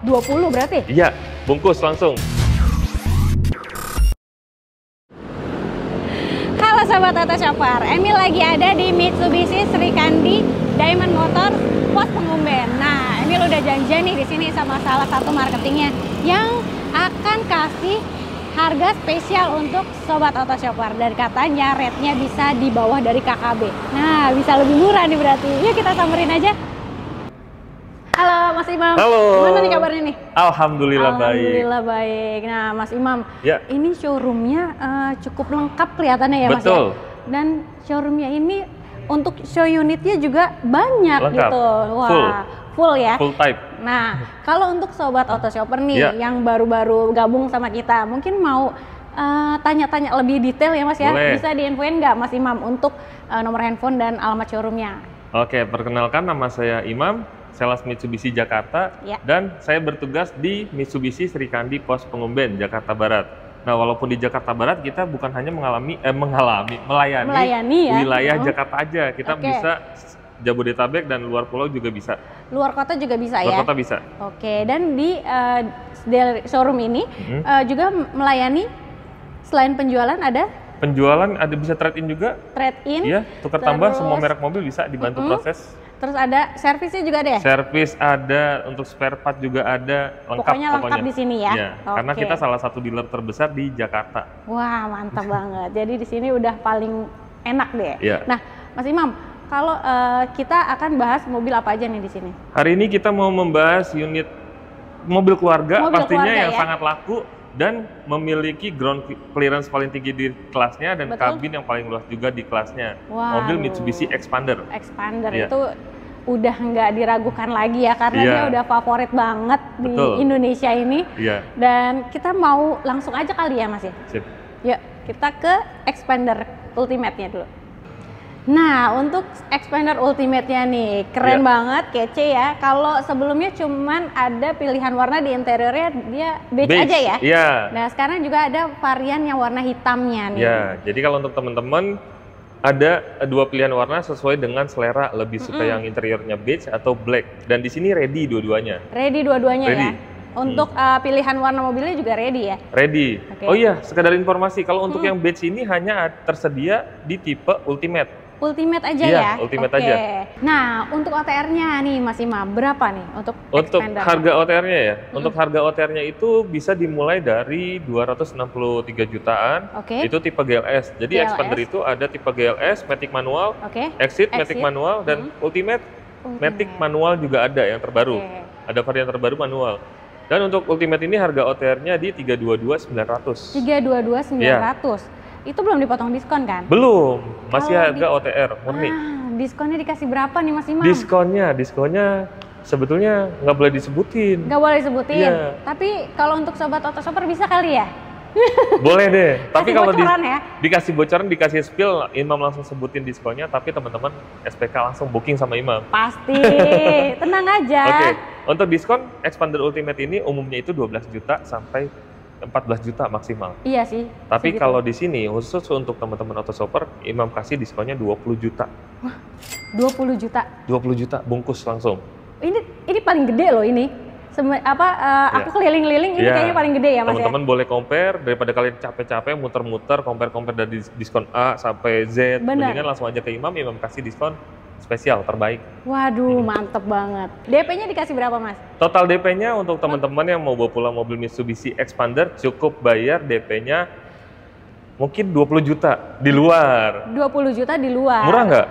20 berarti? Iya, bungkus langsung. Halo Sobat Auto Shopper, Emil lagi ada di Mitsubishi Srikandi Diamond Motor Pos Pengumben. Nah, Emil udah janjian nih di sini sama salah satu marketingnya yang akan kasih harga spesial untuk Sobat Auto Shopper, dan katanya rate-nya bisa di bawah dari KKB. Nah, bisa lebih murah nih berarti. Yuk kita samperin aja. Halo Mas Imam. Halo. Gimana nih kabarnya nih? Alhamdulillah baik. Alhamdulillah baik. Nah Mas Imam, Ya. ini showroomnya cukup lengkap kelihatannya ya Mas Betul. ya? Dan showroomnya ini untuk show unitnya juga banyak. Lengkap. Gitu. Wah, full ya? Full type. Nah, kalau untuk Sobat Auto Shopper nih Ya. yang baru-baru gabung sama kita, mungkin mau tanya-tanya lebih detail ya Mas ya? Boleh. Bisa diinfoin nggak Mas Imam untuk nomor handphone dan alamat showroomnya? Oke, perkenalkan nama saya Imam, sales Mitsubishi Jakarta, Ya. dan saya bertugas di Mitsubishi Srikandi Pos Pengumben, Jakarta Barat. Nah, walaupun di Jakarta Barat kita bukan hanya melayani ya? wilayah Jakarta aja, kita Oke. bisa Jabodetabek dan luar pulau juga bisa. Luar kota juga bisa ya? Luar kota bisa. Oke, dan di showroom ini juga melayani selain penjualan ada Penjualan ada bisa trade-in juga. trade-in, Iya, tukar tambah terus- semua merek mobil bisa dibantu proses. terus ada servisnya juga ada ya? Servis ada, untuk spare part juga ada, lengkap Pokoknya lengkap di sini ya? Iya, karena Oke. kita salah satu dealer terbesar di Jakarta. Wah, mantap banget. Jadi di sini udah paling enak deh. Iya. Nah, Mas Imam, kalau kita akan bahas mobil apa aja nih di sini? Hari ini kita mau membahas unit mobil keluarga, Mobil pastinya keluarga yang ya? sangat laku dan memiliki ground clearance paling tinggi di kelasnya dan Betul. kabin yang paling luas juga di kelasnya. Waduh. Mobil Mitsubishi Expander. Expander Iya. itu udah nggak diragukan lagi ya, karena Iya. dia udah favorit banget di Betul. Indonesia ini. Iya, Dan kita mau langsung aja kali ya Mas ya? sip. Yuk, kita ke Expander Ultimate-nya dulu. Nah, untuk Expander Ultimate-nya nih, keren Ya. banget, kece ya. Kalau sebelumnya cuman ada pilihan warna di interiornya, dia beige aja ya? Iya. Nah, sekarang juga ada varian yang warna hitamnya nih. Ya, jadi kalau untuk teman-teman ada dua pilihan warna sesuai dengan selera, lebih suka yang interiornya beige atau black. Dan di sini ready dua-duanya. Ready dua-duanya Ready. ya? Untuk pilihan warna mobilnya juga ready ya? Ready. Oke. Oh iya, sekedar informasi, kalau untuk yang beige ini hanya tersedia di tipe Ultimate. Ultimate aja Iya, ya? Ultimate Oke. aja. Nah, untuk OTR-nya nih Mas Imam, berapa nih untuk Untuk Expander? harga OTR-nya ya, untuk harga OTR-nya itu bisa dimulai dari 263 jutaan. Oke. Itu tipe GLS. Jadi GLS. Expander itu ada tipe GLS, Matic manual, Oke. Exit, Matic manual, dan Ultimate, Matic manual juga ada yang terbaru. Oke. Ada varian terbaru manual. Dan untuk Ultimate ini harga OTR-nya di 322.900. 322.900. Itu belum dipotong diskon kan? Belum, masih Kalau harga OTR murni. Diskonnya dikasih berapa nih Mas Imam? Diskonnya sebetulnya nggak boleh disebutin. Nggak boleh disebutin. Iya. Tapi kalau untuk Sobat Auto Shopper bisa kali ya? Boleh deh. Tapi Kasih kalau bocoran ya? dikasih bocoran, dikasih spill, Imam langsung sebutin diskonnya. Tapi teman-teman SPK langsung booking sama Imam. Pasti. Tenang aja. Oke, untuk diskon Expander Ultimate ini umumnya itu 12 juta sampai 14 juta maksimal. Iya sih. Tapi segitu. kalau di sini khusus untuk teman-teman auto shopper, Imam kasih diskonnya 20 juta. 20 juta. 20 juta bungkus langsung. Ini paling gede loh ini. Aku keliling-keliling ini Iya. kayaknya paling gede ya Mas ya? Teman-teman boleh compare, daripada kalian capek-capek muter-muter compare dari diskon A sampai Z. Benar. Mendingan langsung aja ke Imam kasih diskon spesial terbaik. Waduh, mantep banget. DP-nya dikasih berapa Mas? Total DP-nya untuk teman-teman yang mau bawa pulang mobil Mitsubishi Expander cukup bayar DP-nya mungkin 20 juta di luar. 20 juta di luar. Murah nggak?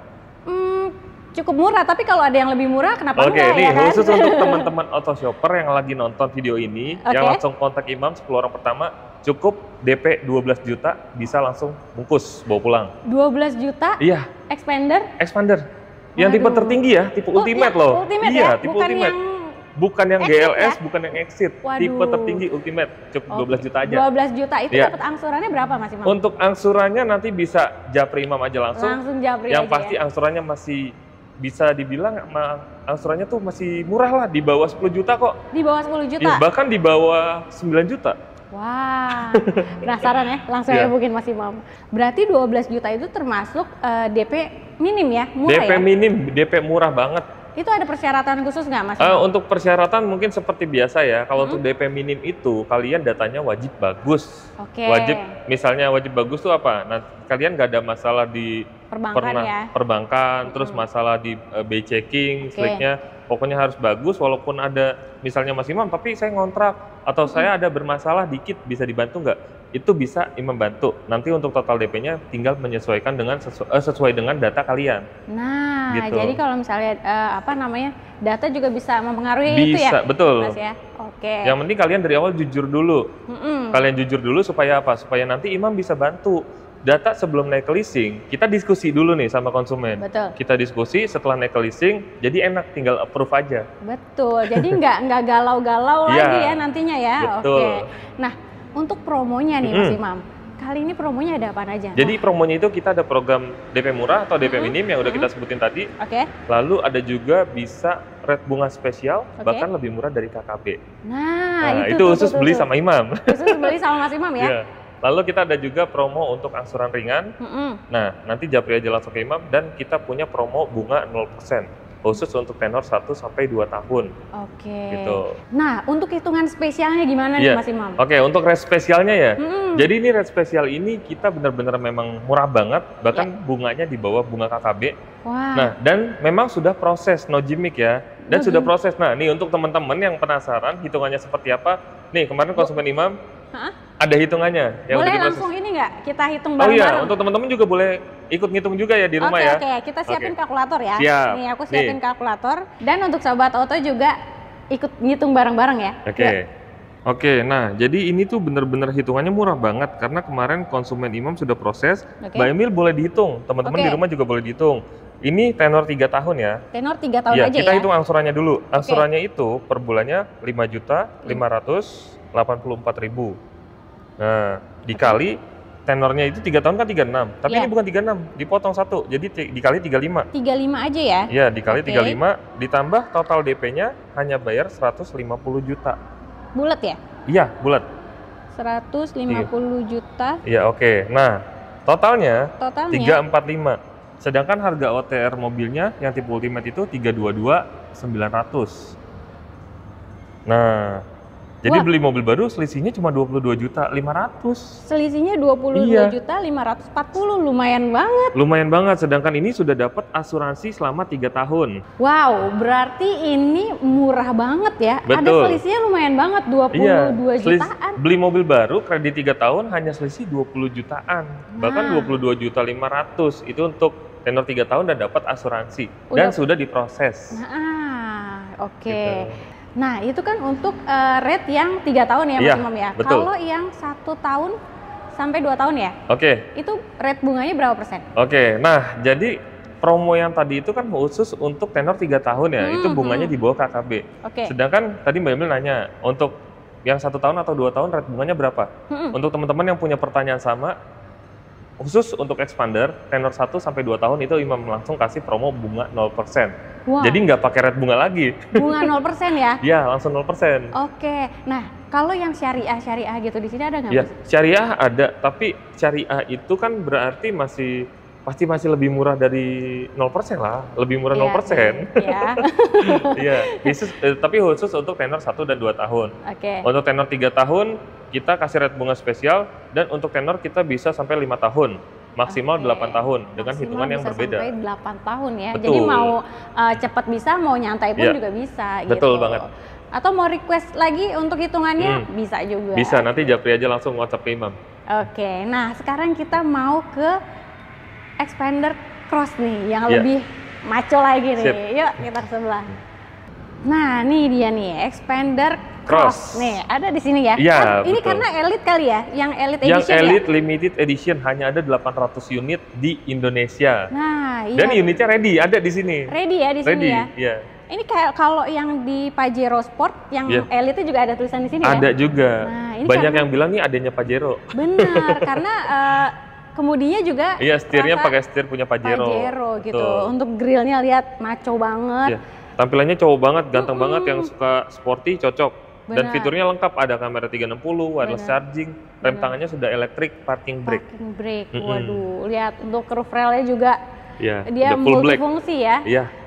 Cukup murah, tapi kalau ada yang lebih murah kenapa Oke, enggak ini ya kan? khusus untuk teman-teman auto shopper yang lagi nonton video ini, Oke. yang langsung kontak Imam 10 orang pertama, cukup DP 12 juta bisa langsung bungkus bawa pulang. 12 juta Iya, Expander? Expander. Yang tipe Waduh. tertinggi ya, tipe Ultimate yang loh. Ultimate Iya, ya? tipe Bukan Ultimate. yang Bukan yang Exit GLS, ya? bukan yang Exit. Waduh. Tipe tertinggi Ultimate, cukup 12 juta aja. 12 juta itu Iya. dapat angsurannya berapa Mas Imam? Untuk angsurannya nanti bisa japri Imam aja langsung. Langsung japri Yang aja pasti ya? angsurannya masih bisa dibilang angsurannya tuh masih murah lah, di bawah 10 juta kok. Di bawah 10 juta? Iya, bahkan di bawah 9 juta. Wah, penasaran ya? Langsung Iya. ya mungkin Mas Imam. Berarti 12 juta itu termasuk DP minim ya? Murah DP ya? minim, DP murah banget. Itu ada persyaratan khusus nggak, Mas Imam? Untuk persyaratan mungkin seperti biasa ya. Kalau untuk DP minim itu kalian datanya wajib bagus. Oke. Wajib, misalnya wajib bagus tuh apa? Nah, kalian nggak ada masalah di Perbankan ya? perbankan, terus masalah di BI checking, sliknya, pokoknya harus bagus. Walaupun ada misalnya Mas Imam, tapi saya ngontrak atau saya ada bermasalah dikit, bisa dibantu nggak? Itu bisa Imam bantu. Nanti untuk total DP-nya tinggal menyesuaikan dengan sesuai dengan data kalian. Nah, Gitu. jadi kalau misalnya data juga bisa mempengaruhi itu ya? Bisa, betul. Mas ya. Oke. Yang penting kalian dari awal jujur dulu. Kalian jujur dulu supaya apa? Supaya nanti Imam bisa bantu. Data sebelum naik ke leasing, kita diskusi dulu nih sama konsumen. Betul. Kita diskusi setelah naik ke leasing, jadi enak tinggal approve aja. Betul. Jadi nggak galau-galau Iya, lagi ya nantinya ya. betul. Oke. Nah, untuk promonya nih Mas Imam, kali ini promonya ada apa aja? Jadi promonya itu kita ada program DP murah atau DP minim yang udah kita sebutin tadi. Oke. Lalu ada juga bisa rate bunga spesial, Oke. bahkan lebih murah dari KKB. Nah, itu khusus beli sama Imam. Khusus beli sama Mas Imam ya? Iya. Lalu kita ada juga promo untuk angsuran ringan. Nah, nanti japri aja langsung ke Imam dan kita punya promo bunga 0%. Khusus untuk tenor 1 sampai 2 tahun. Oke. Gitu. Nah, untuk hitungan spesialnya gimana nih Iya. Mas Imam? Oke, untuk rate spesialnya ya. Jadi ini rate spesial ini kita benar-benar memang murah banget, bahkan bunganya di bawah bunga KKB. Wah. Nah, dan memang sudah proses, no gimmick ya. Dan sudah proses. Nah, nih untuk teman-teman yang penasaran hitungannya seperti apa, nih kemarin konsumen Imam ada hitungannya yang boleh udah diproses. langsung ini nggak? Kita hitung Oh iya, bareng-bareng. untuk teman-teman juga boleh ikut ngitung juga ya di rumah Oke, ya. oke. Kita siapin Oke. kalkulator ya. Siap. Nih, aku siapin Nih. kalkulator. Dan untuk Sobat Auto juga ikut ngitung bareng-bareng ya. Oke. Yuk. Oke, nah jadi ini tuh bener-bener hitungannya murah banget karena kemarin konsumen Imam sudah proses. Oke. Mbak Emil boleh dihitung, teman-teman Oke. di rumah juga boleh dihitung. Ini tenor 3 tahun ya. Tenor 3 tahun Iya, aja kita ya. hitung angsurannya dulu. Angsurannya itu per bulannya 5.584.000. Nah, dikali tenornya itu 3 tahun kan 36. Tapi Iya. ini bukan 36, dipotong 1. Jadi dikali 35. 35 aja ya. Iya, dikali Oke. 35 ditambah total DP-nya hanya bayar 150 juta. Bulat ya? Iya, bulat. 150 juta Iya, oke. Nah, totalnya totalnya. 345. Sedangkan harga OTR mobilnya yang tipe Ultimate itu 322.900. Nah, jadi Wah. beli mobil baru selisihnya cuma 22.500.000. Selisihnya 22 Iya. juta 540, lumayan banget. Lumayan banget, sedangkan ini sudah dapat asuransi selama 3 tahun. Wow, berarti ini murah banget ya. Ada Betul. selisihnya lumayan banget, 22 Iya, jutaan. beli mobil baru kredit 3 tahun hanya selisih 20 jutaan. Bahkan Nah. 22.500.000 itu untuk tenor 3 tahun dan dapat asuransi Udah. dan sudah diproses. Oke. Gitu. Nah, itu kan untuk rate yang 3 tahun ya Mas Iya, Imam ya. betul. Kalau yang 1 tahun sampai 2 tahun ya, Oke. itu rate bunganya berapa persen? Oke, nah jadi promo yang tadi itu kan khusus untuk tenor 3 tahun ya, itu bunganya di bawah KKB. Oke. Sedangkan tadi Mbak Emil nanya, untuk yang 1 tahun atau 2 tahun rate bunganya berapa? Untuk teman-teman yang punya pertanyaan sama, khusus untuk expander, tenor 1 sampai 2 tahun itu Imam langsung kasih promo bunga 0%. Wow. Jadi nggak pakai rate bunga lagi. Bunga 0% ya? Ya, langsung 0%. Oke. Nah, kalau yang syariah gitu di sini ada nggak Ya, Mas? syariah ada, tapi syariah itu kan berarti pasti masih lebih murah dari 0% lah, lebih murah Iya 0%. sih, Iya. Iya, tapi khusus untuk tenor 1 dan 2 tahun. Oke. Untuk tenor 3 tahun, kita kasih rate bunga spesial, dan untuk tenor kita bisa sampai 5 tahun, maksimal Oke. 8 tahun, dengan Maksimal hitungan yang bisa berbeda. Sampai 8 tahun ya. Betul. Jadi mau cepat bisa, mau nyantai pun Iya. juga bisa Betul gitu. banget. Atau mau request lagi untuk hitungannya bisa juga. Bisa, nanti japri aja langsung WhatsApp ke Imam. Oke, nah sekarang kita mau ke expander cross nih, yang Iya. lebih maco lagi nih. Sip. Yuk kita ke sebelah. Nah, nih dia nih, expander cross. Cross. Nih, ada di sini ya. Iya, Ini betul. karena elite kali ya, yang elite Yang edition Elite ya. Limited Edition hanya ada 800 unit di Indonesia. Nah, iya. Dan unitnya ready, ada di sini. Ready ya di sini Ready, ya. iya. Ini kayak kalau yang di Pajero Sport, yang Iya. elite juga ada tulisan di sini Ada ya. juga. Nah, ini Banyak karena- yang bilang nih adanya Pajero. Benar, karena kemudinya juga Iya, setirnya rasa pakai setir punya Pajero. Pajero gitu. Betul. Untuk grillnya lihat maco banget. Iya. Tampilannya cowok banget, ganteng banget, yang suka sporty cocok. Dan Benar. fiturnya lengkap, ada kamera 360, wireless Benar. charging, rem tangannya sudah elektrik, parking brake. Parking brake. Waduh, lihat untuk roof railnya juga Iya, dia udah full black. multifungsi ya. Iya.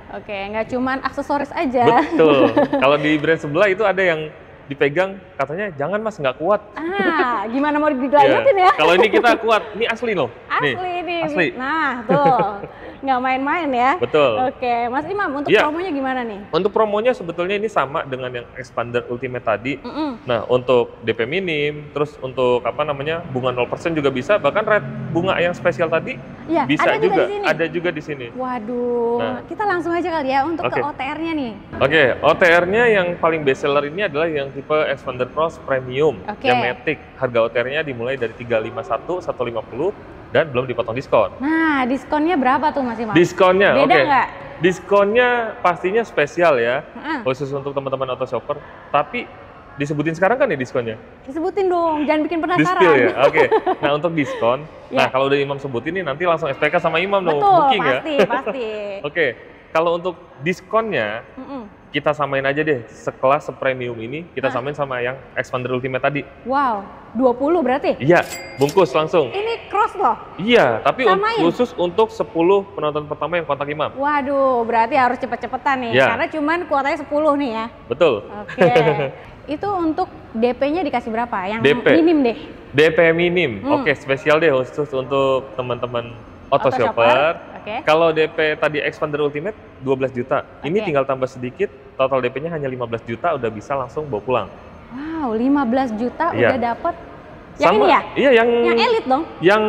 Oke, nggak cuman aksesoris aja. Betul. Kalau di brand sebelah itu ada yang dipegang katanya jangan mas nggak kuat. Gimana mau dilanjutin ya? Kalau ini kita kuat, ini asli loh. Asli nih. Asli. Nah tuh, nggak main-main ya. Betul. Oke, Mas Imam untuk promonya gimana nih? Untuk promonya sebetulnya ini sama dengan yang Expander Ultimate tadi. Nah untuk DP minim, terus untuk bunga 0% juga bisa. Bahkan rate bunga yang spesial tadi bisa juga. Ada juga di sini. Waduh, kita langsung aja kali ya untuk ke OTR-nya nih. Oke, OTR-nya yang paling best seller ini adalah yang tipe Expander Cross Premium, yang Matic. Harga OTR-nya dimulai dari 351, 150 dan belum dipotong diskon. Nah, diskonnya berapa tuh Mas Imam? Diskonnya, beda nggak? Diskonnya pastinya spesial ya, khusus untuk teman-teman auto shopper. Tapi disebutin sekarang kan ya diskonnya? Disebutin dong, jangan bikin penasaran. Di-spill ya? Oke. Nah untuk diskon, nah kalau udah Imam sebutin nih nanti langsung SPK sama Imam dong, booking ya? Pasti. Oke, kalau untuk diskonnya, kita samain aja deh, sekelas sepremium ini, kita samain sama yang Expander Ultimate tadi. Wow, 20 berarti? Iya, bungkus langsung. Ini cross loh? Iya, tapi khusus untuk 10 penonton pertama yang kontak Imam. Waduh, berarti harus cepet-cepetan nih, karena cuman kuotanya 10 nih ya? Betul. Oke, itu untuk DP-nya dikasih berapa? Yang DP. Minim deh? DP minim, oke, spesial deh khusus untuk teman-teman auto shopper. Kalau DP tadi Expander Ultimate 12 juta, ini tinggal tambah sedikit, total DP-nya hanya 15 juta udah bisa langsung bawa pulang. Wow, 15 juta udah dapet. Yang ini ya? Iya, yang Elite dong?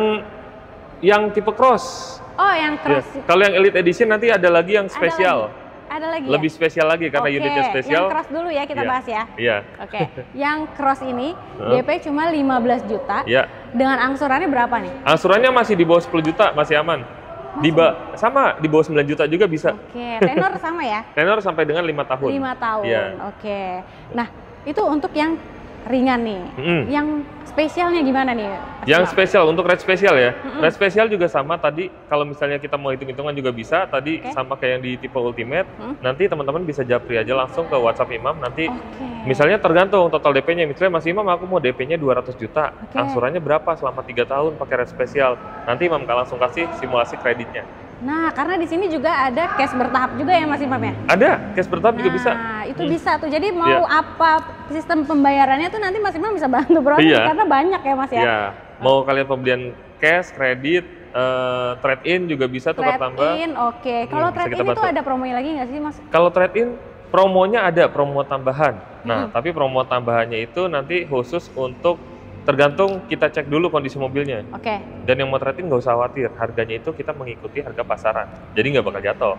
Yang tipe cross. Oh, yang cross. Kalau yang Elite Edition nanti ada lagi yang spesial. Ada lagi lebih spesial lagi karena unitnya spesial. Yang cross dulu ya kita bahas ya. Iya. Oke. Yang cross ini DP cuma 15 juta. Iya. Dengan angsurannya berapa nih? Angsurannya masih di bawah 10 juta, masih aman. Sama di bawah 9 juta juga bisa. Oke, tenor sama ya? Tenor sampai dengan 5 tahun. 5 tahun. Iya. Oke. Nah, itu untuk yang ringan nih. Yang spesialnya gimana nih? Yang spesial untuk rate spesial ya. Rate spesial juga sama tadi, kalau misalnya kita mau hitung-hitungan juga bisa. Tadi sama kayak yang di tipe Ultimate. Nanti teman-teman bisa japri aja langsung ke WhatsApp Imam. Nanti misalnya tergantung total DP-nya. Misalnya Mas Imam aku mau DP-nya 200 juta. Angsurannya berapa selama 3 tahun pakai rate spesial. Nanti Imam langsung kasih simulasi kreditnya. Nah, karena di sini juga ada cash bertahap juga ya Mas Imam ya? Ada, cash bertahap juga bisa. Nah, itu bisa tuh. Jadi mau apa sistem pembayarannya tuh nanti Mas Imam bisa bantu proses karena banyak ya Mas ya? Iya. Mau kalian pembelian cash, kredit, trade-in juga bisa tukar tambah. Trade-in, oke. Kalau trade-in itu ada promonya lagi nggak sih Mas? Kalau trade-in, promonya ada promo tambahan. Nah, tapi promo tambahannya itu nanti khusus untuk tergantung kita cek dulu kondisi mobilnya. Dan yang mau trade-in nggak usah khawatir, harganya itu kita mengikuti harga pasaran, jadi nggak bakal jatuh.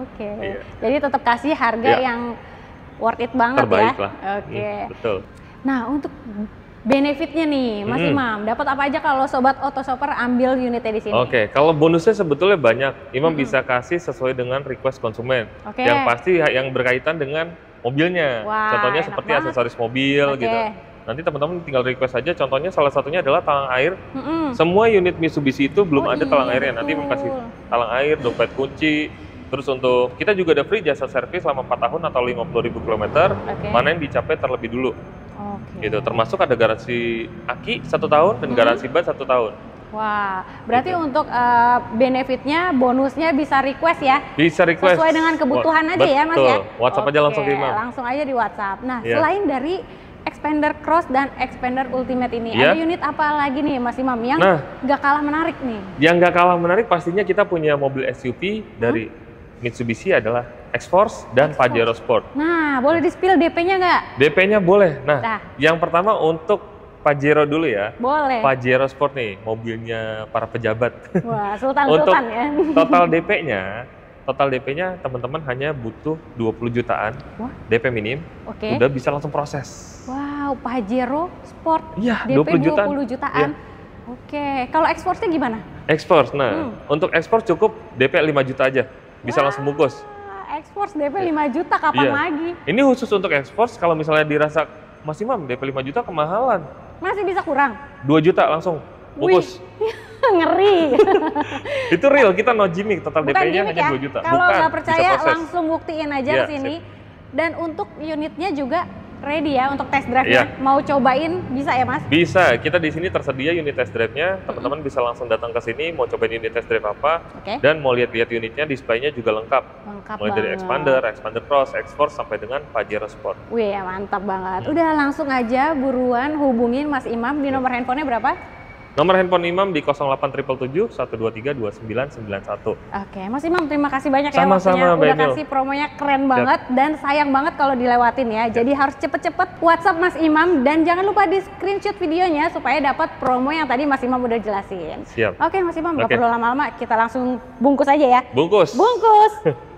Jadi tetap kasih harga yang worth it banget. Terbaik ya. lah. Betul. Nah untuk benefitnya nih, Mas Imam, dapat apa aja kalau sobat auto shopper ambil unitnya di sini? Kalau bonusnya sebetulnya banyak. Imam bisa kasih sesuai dengan request konsumen. Yang pasti yang berkaitan dengan mobilnya. Contohnya seperti aksesoris mobil gitu. Nanti teman-teman tinggal request aja, contohnya salah satunya adalah talang air. Semua unit Mitsubishi itu belum ada talang airnya, nanti kasih talang air, dompet kunci. Terus untuk, kita juga ada free jasa servis selama 4 tahun atau 50.000 km, mana yang dicapai terlebih dulu. Gitu, termasuk ada garansi aki 1 tahun dan garansi ban 1 tahun. Wah, berarti untuk benefitnya, bonusnya bisa request ya? Bisa request. Sesuai dengan kebutuhan aja ya Mas ya? WhatsApp aja langsung ke Imam. Langsung aja di WhatsApp. Nah, selain dari Expander Cross dan Expander Ultimate ini, ada unit apa lagi nih Mas Imam yang nggak kalah menarik nih? Yang nggak kalah menarik pastinya kita punya mobil SUV dari Mitsubishi adalah X-Force dan Pajero Sport. Nah, boleh di-spill DP-nya nggak? DP-nya boleh. Nah, yang pertama untuk Pajero dulu ya. Boleh. Pajero Sport nih, mobilnya para pejabat. Wah, sultan-sultan ya. Total DP-nya teman-teman hanya butuh 20 jutaan. DP minim. Udah bisa langsung proses. Wow, Pajero Sport. Iya, DP 20 jutaan. Kalau X-Force-nya gimana? X-Force, untuk X-Force cukup DP 5 juta aja. Bisa langsung bungkus. X-Force DP 5 juta, kapan lagi? Ini khusus untuk X-Force, kalau misalnya dirasa, Mas Imam DP 5 juta kemahalan. Masih bisa kurang? 2 juta langsung bungkus. Ngeri. Itu real, kita no gimmick, total DP-nya hanya 2 juta. Kalau nggak percaya langsung buktiin aja ke sini. Dan untuk unitnya juga ready ya untuk test drive-nya. Mau cobain bisa ya Mas? Bisa, kita di sini tersedia unit test drive-nya. Teman-teman bisa langsung datang ke sini mau cobain unit test drive apa dan mau lihat-lihat unitnya, displaynya juga lengkap. Mulai dari Expander, Expander Cross, X-Force sampai dengan Pajero Sport. Wih, mantap banget. Udah langsung aja buruan hubungin Mas Imam di nomor handphonenya berapa? Nomor handphone Imam di 08777 123 2991. Oke, Mas Imam terima kasih banyak ya waktunya. Udah kasih promonya keren banget dan sayang banget kalau dilewatin ya. Jadi harus cepet-cepet WhatsApp Mas Imam dan jangan lupa di screenshot videonya supaya dapat promo yang tadi Mas Imam udah jelasin. Siap. Oke Mas Imam, nggak perlu lama-lama, kita langsung bungkus aja ya. Bungkus. Bungkus.